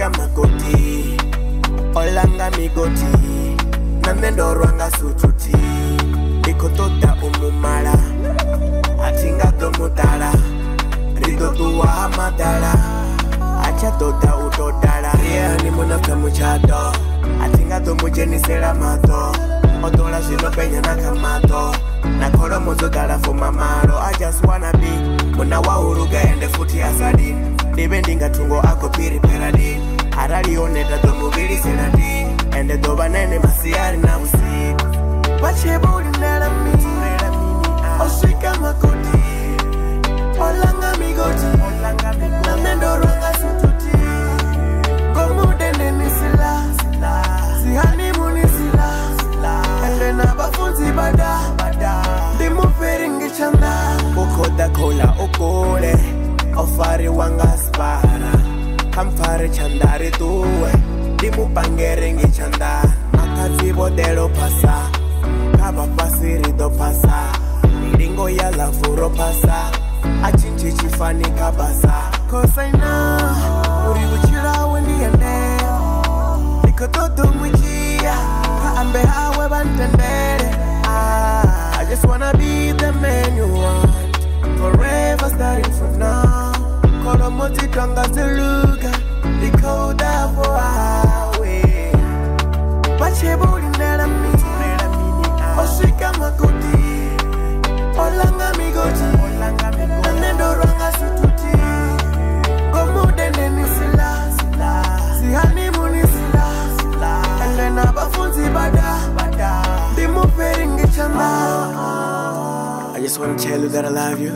Oshika makoti Olanga migoti Namendo rwanga sututi Ikotota umumala Atinga domutala Rido tuwa amadala Acha tota utodala Yeah ni munafta muchato Atinga domujenisela mato Otola zino penya na kamato Nakolo mozo dala for mamaro I just wanna be Muna wahuruga ende futi asadi Dibendinga tungo ako piri peradi Arari oneta domubili senadi Ende doba nene masiari na usiku Wachebo ulinela mini Oshika makoti Olanga migoti Namendo rwanga sututi Gomude nene sila Sihani muni sila Ende nabafunzi bada Dimu peringi chanda Ukoda kola ukole Ofari wanga spara Kamfare chandari tuwe Dimu pangeringi chanda Makazi bodelo pasa Kaba pasiri do pasa Miringo ya lavuro pasa Achinchi chifani kabasa Cause I know Uri uchira wendi ende Nikototo mwijia Kaambe hawe bantendere I just wanna be the man you want Forever starting from now Kolomoti twanga zeluga Likoda for awe Wachebo ulinela mini Oshika makoti Olanga migoti Namendo rwanga sututi Gomude neni sila Sihani muni sila Ende nabafunzi bada Dimu peringi chanda I just wanna tell you that I love you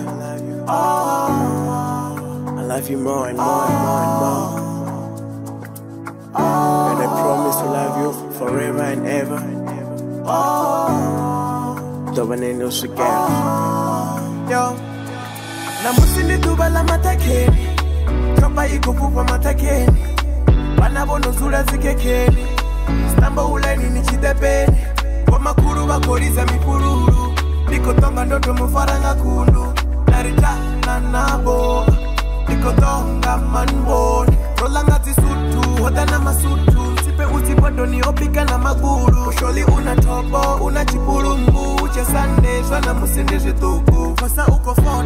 I love you more and more and more and more And I promise to love you forever and ever Doba nene usigera Yo Namusini duba la matakeni Chopa ikupupa matakeni Wanabono zula zikekeni Stambo uleni ni chidepeni Wamakuru wakoriza mipururu Nikotonga ndoto mufaranga kundu Narita na nabo Nikotonga manboni Rolanga tisutu, hodana masutu Sipe utipodo ni opika na maguru Usholi una tobo, una chipurumbu Uche sande, shwana musindi jituku Fasa uko phone